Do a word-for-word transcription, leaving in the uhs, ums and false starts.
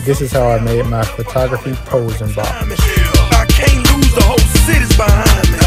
This is how I made my photography posing box. I can't lose, the whole city's behind me.